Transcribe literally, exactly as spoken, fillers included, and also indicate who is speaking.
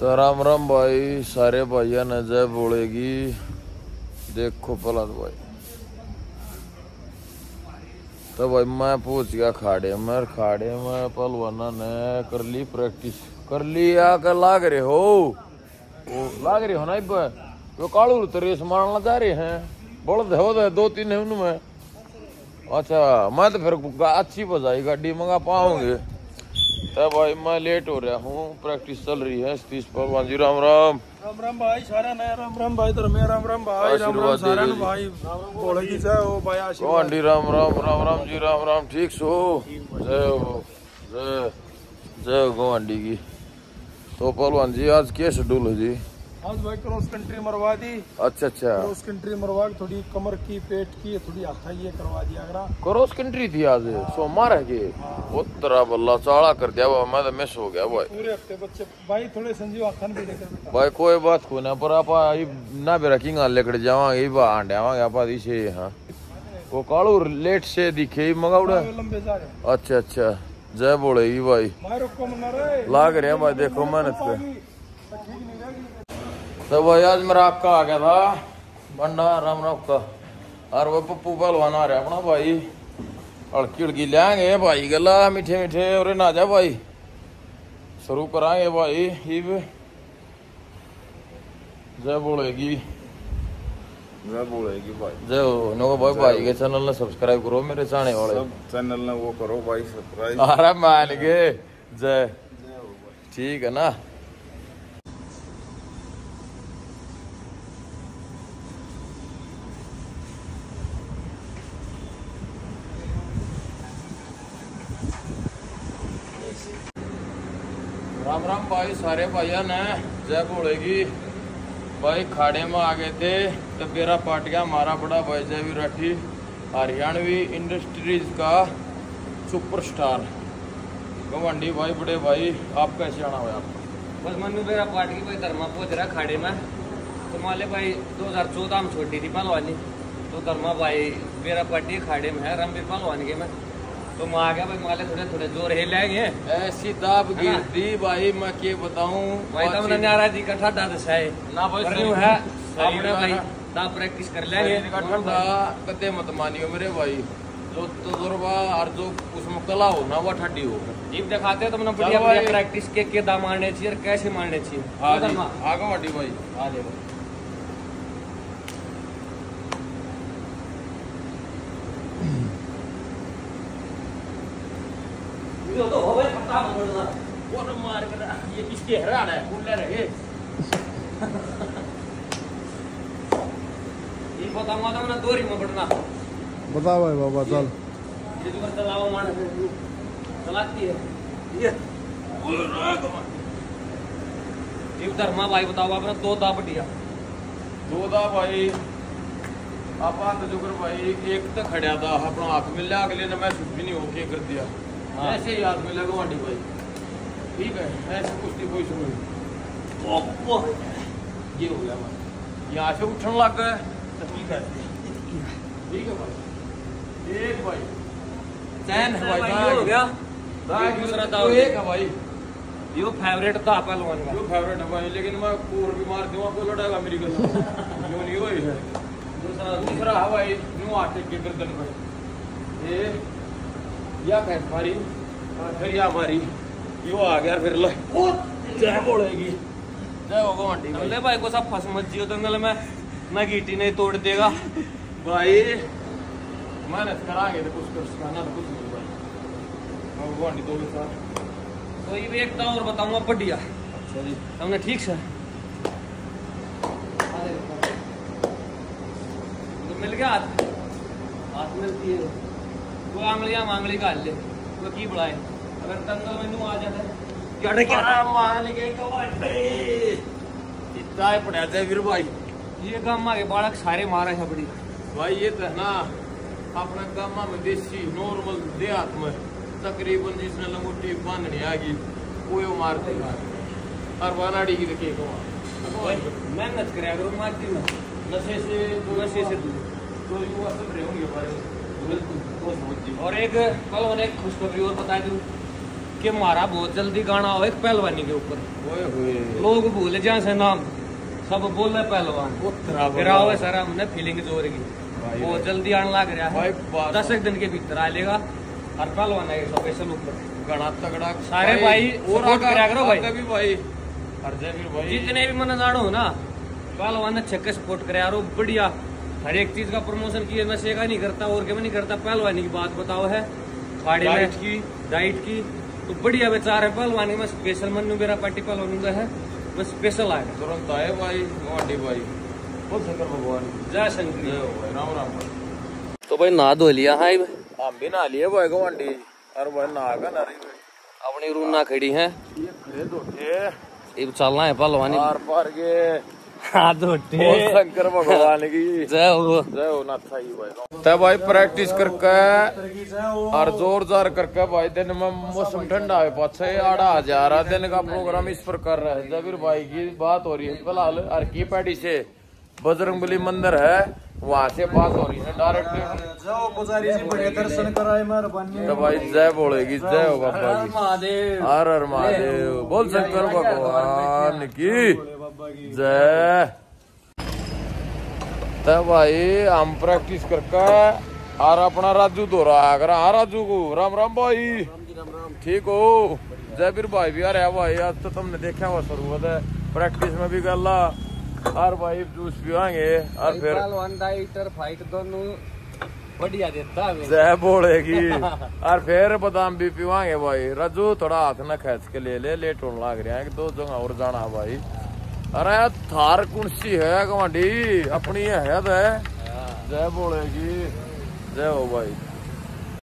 Speaker 1: तो राम राम भाई, सारे भाइया ने जय बोलेगी। देखो पलट भाई, तो भाई मैं पूछ गया खाड़े में, खाड़े में पहलवाना ने कर ली प्रैक्टिस, कर ली या कर लाग रहे हो, वो लाग रहे हो ना इब वो कालू तो रेस मारना जा रहे हैं, बड़द हो दे दो तीन है उनमें। अच्छा मैं तो फिर अच्छी बजाई गाड़ी मंगा पाऊंगे। तो भाई मैं लेट हो रहा हूँ, प्रैक्टिस चल रही है। सतीश पहलवान जी राम राम।
Speaker 2: राम राम भाई सारा नया राम राम भाई धर्मे राम राम भाई राम राम सारा भाई बोले की जय हो भाई आशीर्वाद
Speaker 1: आंटी राम राम राम राम जी राम राम। ठीक सो जय हो जय जय गो आंटी की। तो पहलवान जी आज क्या शेड्यूल है जी?
Speaker 2: आज भाई क्रॉस कंट्री मरवा दी।
Speaker 1: अच्छा अच्छा
Speaker 2: क्रॉस कंट्री मरवा के थोड़ी कमर की पेट की थोड़ी हाथा ये करवा दिया करा।
Speaker 1: क्रॉस कंट्री थी आज सोमवार है के उत्तरा बल्ला चाड़ा कर दिया मैं तो मिस हो गया भाई।
Speaker 2: पूरे हफ्ते बच्चे भाई थोड़े संजीव आखन भी लेकर
Speaker 1: भाई कोई बात को ना पर आप ना भी रखेंगे लेकर जावांगे आंडे आवांगे आप इसे। हाँ वो कालू लेट से दिखे मंगाउड़ा
Speaker 2: लंबे जा रहे।
Speaker 1: अच्छा अच्छा जय बोलेगी भाई, लाग रहे हैं भाई देखो मेहनत पे। तो भाई आज मेरा आपका आ गया था बंडा राम राम का, और वो पप्पू पहलवान आ रहा है अपना भाई, अड़की उड़की लेंगे भाई गला मीठे मीठे और ना जा भाई शुरू कराएंगे भाई। हिब जय बोलेगी जय बोलेगी भाई जय हो नो भाई। भाई के चैनल ने सब्सक्राइब करो, मेरे चाहने वाले
Speaker 3: चैनल ने वो करो भाई सब्सक्राइब।
Speaker 1: अरे मान के जय ठीक है ना। राम राम भाई सारे भाइया ने जय बोलेगी भाई। खाड़े में आ गए थे तो बेरा पाट गया हमारा बड़ा भाई जय विराठी, हरियाणवी इंडस्ट्रीज का सुपरस्टार गवंडी भाई। बड़े भाई आप कैसे आना हुआ आपका?
Speaker 4: बस मनु बेरा पाट की भाई धर्मा पहुंच रहा खाड़े में। तो माले भाई दो हजार चौदह में छोटी थी पहलवानी, तो धर्मा भाई बेरा पाटी खाड़े में है रंबी पहलवानी के में। तो मैं आ गया भाई माले थोड़े थोड़े जोर है लेंगे
Speaker 1: ऐसी दाब गिरती भाई मैं क्या बताऊं
Speaker 4: भाई तब ना न्यारा जी का ठंडा दशा है
Speaker 1: ना भाई
Speaker 4: है अपने भाई दाब प्रैक्टिस कर लेंगे।
Speaker 1: ठंडा कदे मत मानियो मेरे भाई, जो तजुर्बा और जो उसमें कला हो ना वो ठंडी हो।
Speaker 4: जीप दिखाते तो मैंने बढ़िया बढ़िया प्रैक्टिस के के दाम मारने चाहिए और कैसे मारने चाहिए।
Speaker 1: आगे वाटी भाई आ जाओ।
Speaker 4: ये तो हो भाई पता बोलना
Speaker 1: वो तो मार कर ये किसके हरान है बोल रहे
Speaker 4: ये बताऊंगा तो मैंने दोरी में पड़ना
Speaker 2: बता भाई बाबा चल
Speaker 4: ये जो चलाओ मान चलाती है ये ये धर्मा भाई बताओ आपने दो दा बढ़िया
Speaker 1: दो दा भाई आप तो जुगर भाई एक तो खड़ा था अपना हाथ मिल लिया, अगले ने मैं कुछ भी नहीं होके कर दिया। हाँ। ऐसे ही हाथ में लगा वाटी भाई ठीक है, ऐसे कुश्ती कोई शुरू ये हो गया भाई, यहाँ से उठने लग गए तो ठीक है ठीक है भाई। एक भाई चैन है भाई
Speaker 4: हो गया
Speaker 1: दूसरा था एक है भाई,
Speaker 4: यो फेवरेट था पहलवान का,
Speaker 1: यो फेवरेट है भाई। लेकिन मैं और भी मार दूंगा आपको लड़ाएगा मेरी गल यो नहीं हुई है। दूसरा दूसरा है भाई यूं आटे के गर्दन पे ये या कैस मारी फिर या मारी यो आ गया फिर ले जय बोलेगी जय होगा मंडी
Speaker 4: अरे भाई को सब फंस मत जियो दंगल में मैं गीटी नहीं तोड़ देगा
Speaker 1: भाई। मेहनत कराएंगे तो कुछ कर सिखाना तो कुछ नहीं भाई मंडी दो साथ।
Speaker 4: तो ये एक था और बताऊंगा बढ़िया।
Speaker 1: अच्छा जी
Speaker 4: हमने ठीक से तो मिल गया हाथ हाथ मिलती है वो आंगलियां मांगली का ले वो की बढ़ाए अगर दंगल में आ जाता है क्या
Speaker 1: मान के कबड्डी इतना पड़ा था वीर भाई।
Speaker 4: ये गामा के बालक सारे मारे हैं बड़ी
Speaker 1: भाई ये तो है ना अपना गामा में देसी नॉर्मल देहात में तकरीबन जिसने लंगोटी बांधनी आ गई वो मारते और वानाड़ी की देखे
Speaker 4: मेहनत करे अगर मारती में
Speaker 1: नशे से
Speaker 4: नशे से दूर
Speaker 1: तो युवा सब रहे होंगे भाई।
Speaker 4: और एक कल मैंने खुशखबरी और बता दूं कि हमारा बहुत जल्दी गाना हो एक पहलवानी के ऊपर,
Speaker 1: ओए होए
Speaker 4: लोग भूल जाए से नाम, सब बोले पहलवान। फिर आओ सर हमने फीलिंग जोर की बहुत जल्दी आने लग रहा है, दस एक दिन के भीतर आ लेगा हर पहलवान है स्पेशल ऊपर
Speaker 1: गणा तगड़ा
Speaker 4: सारे भाई
Speaker 1: और
Speaker 4: सपोर्ट करा करो भाई,
Speaker 1: भी भाई अर्जय भी भाई
Speaker 4: जितने भी मन जानो हो ना पहलवान अच्छे के सपोर्ट करे यार, बढ़िया हर एक चीज का प्रमोशन किए, नशे का नहीं करता और क्या नहीं करता, पहलवानी की बात बताओ है, खाड़ी में की डाइट की तो बढ़िया बेचारे पहलवानी में स्पेशल मनु मेरा पार्टी पहलवान है बस स्पेशल आएगा
Speaker 1: तुरंत आए भाई गुवाहाटी भाई। बोल शंकर भगवान
Speaker 4: जय शंकर
Speaker 1: जय हो भाई, राम राम।
Speaker 4: तो भाई नहा धो लिया हाँ
Speaker 1: हम भी नहा लिए भाई गुवाहाटी, और भाई नहा का ना रही
Speaker 4: अपनी रूना खड़ी है,
Speaker 1: ये खड़े धोटे
Speaker 4: ये चलना है पहलवानी
Speaker 1: पार पार के
Speaker 4: हाँ धोटे
Speaker 1: बोल शंकर भगवान की
Speaker 4: जय हो
Speaker 1: जय हो ना था ही भाई। तब भाई प्रैक्टिस करके और जोर जोर करके भाई दिन में मौसम ठंडा है पाछे आड़ा हजार दिन का प्रोग्राम इस पर कर रहे हैं। जबीर भाई की बात हो रही है फिलहाल और की पैडी से बजरंगबली मंदिर है वहाँ से बात हो रही है डायरेक्ट।
Speaker 2: जाओ पुजारी जी बड़े दर्शन कराए मेहरबानी।
Speaker 1: तो भाई जय बोलेगी जय हो बाबा की,
Speaker 4: महादेव
Speaker 1: हर हर महादेव, बोल शंकर भगवान की जय। तब भाई हम प्रैक्टिस करके और अपना राजू दो रहा है, हाँ राजू को राम राम भाई, ठीक हो जयवीर भाई भी आ रहा है भाई, आज तो तुमने देखा हुआ शुरुआत है प्रैक्टिस में भी गला और भाई जूस पिवाएंगे और फिर
Speaker 4: पहलवान डाइटर फाइट दोनों बढ़िया देता है
Speaker 1: जय बोलेगी और फिर बादाम भी पिवाएंगे भाई। राजू थोड़ा हाथ न खींच के ले ले लेट होने लग रहा है कि दो जगह और जाना भाई। अरे थार कौन सी है गुवाहाटी अपनी है, जय बोलेगी जय हो भाई।